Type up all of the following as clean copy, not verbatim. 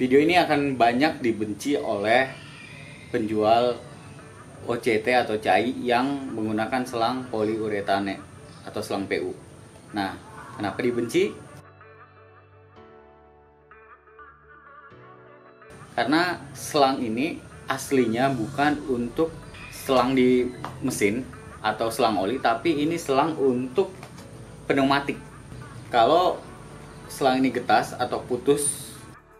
Video ini akan banyak dibenci oleh penjual OCT atau cai yang menggunakan selang poliuretane atau selang PU. Nah, kenapa dibenci? Karena selang ini aslinya bukan untuk selang di mesin atau selang oli, tapi ini selang untuk pneumatik. Kalau selang ini getas atau putus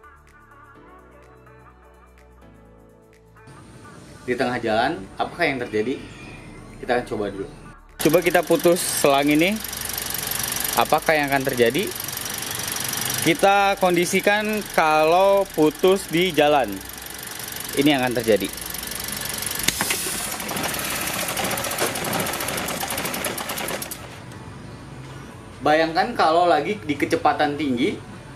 di tengah jalan, apakah yang terjadi? Kita akan coba dulu. Coba kita putus selang ini, apakah yang akan terjadi? Kita kondisikan kalau putus di jalan, ini yang akan terjadi. Bayangkan kalau lagi di kecepatan tinggi,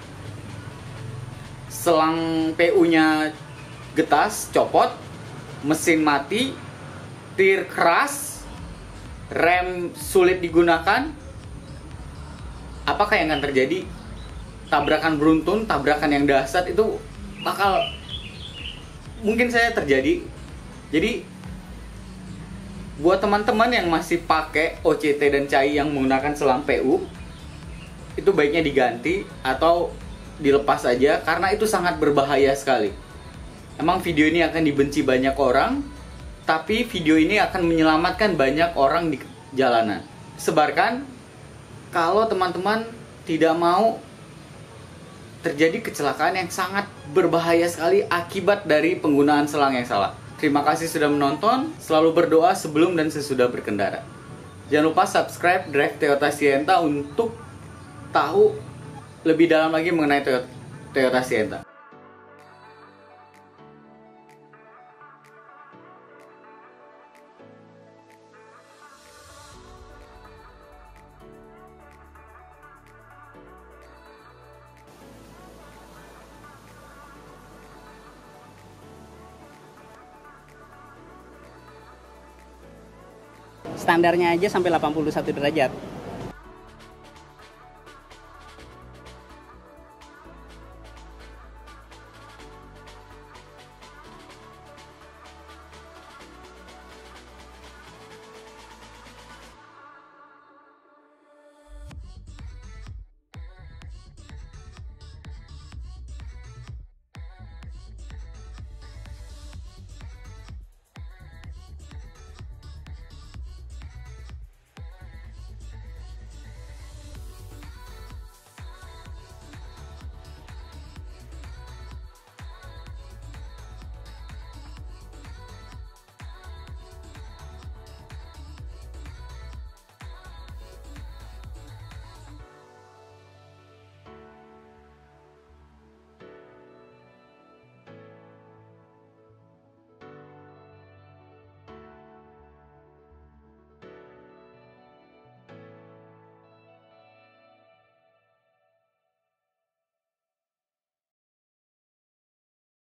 selang PU-nya getas, copot, mesin mati, tir keras, rem sulit digunakan, apakah yang akan terjadi? Tabrakan beruntun, tabrakan yang dahsyat itu bakal mungkin saya terjadi. Jadi buat teman-teman yang masih pakai OCT dan cai yang menggunakan selang PU, itu baiknya diganti atau dilepas saja karena itu sangat berbahaya sekali. Emang video ini akan dibenci banyak orang, tapi video ini akan menyelamatkan banyak orang di jalanan. Sebarkan kalau teman-teman tidak mau terjadi kecelakaan yang sangat berbahaya sekali akibat dari penggunaan selang yang salah. Terima kasih sudah menonton, selalu berdoa sebelum dan sesudah berkendara. Jangan lupa subscribe Drive Toyota Sienta untuk tahu lebih dalam lagi mengenai Toyota Sienta. Standarnya aja sampai 81 derajat.